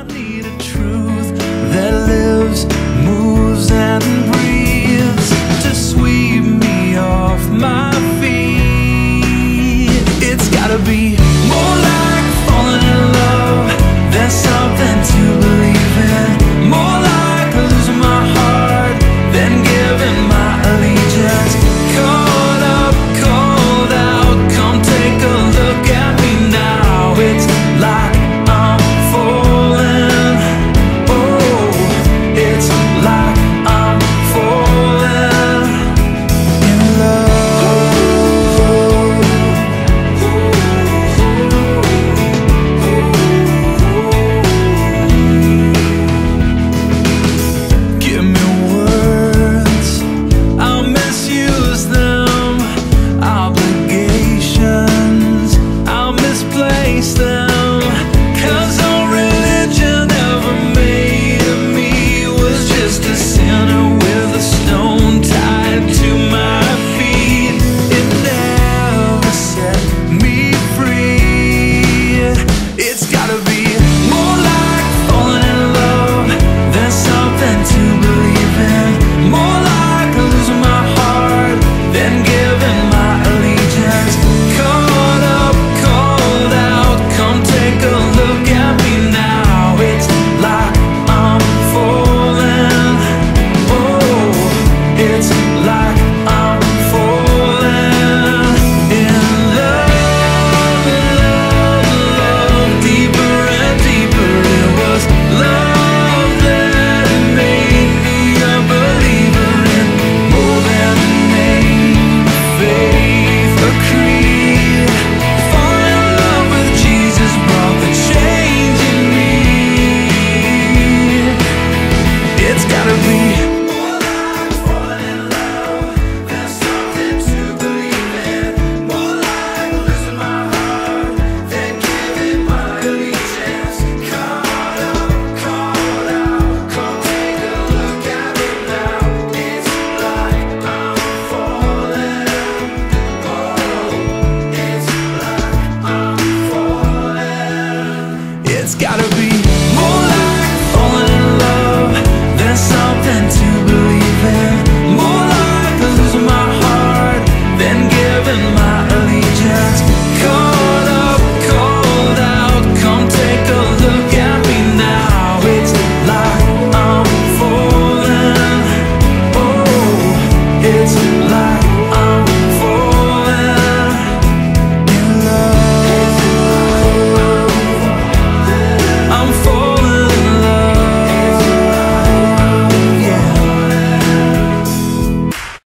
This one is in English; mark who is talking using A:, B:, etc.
A: I need a truth that lives, moves, and breathes to sweep me off my feet. It's gotta be more like falling in love than something to believe in. More like losing my heart than giving my allegiance. Caught up, called out, come take a look at me now. It's like I'm falling. Oh, it's like I'm falling in love. Give me words, I'll misuse them. Obligations, I'll misplace them. 'Cause all religion ever made of me was just a sinner with a stone tied to my feet. It never set me free. It's gotta be more like falling in love than something to believe in. More like losing my heart than giving my allegiance. Caught up, called out, come take a look at me now. It's like I'm falling. Oh, it's like I'm falling in love, love, love. Deeper and deeper, it was love that made me a believer in more than a name, faith, a creed. Falling in love with Jesus brought the change in me. It's gotta be more like falling in love than something to believe in. More like losing my heart than giving my allegiance. Caught up, called out, come take a look at me now. It's like I'm falling. Oh, it's like I'm falling. It's gotta be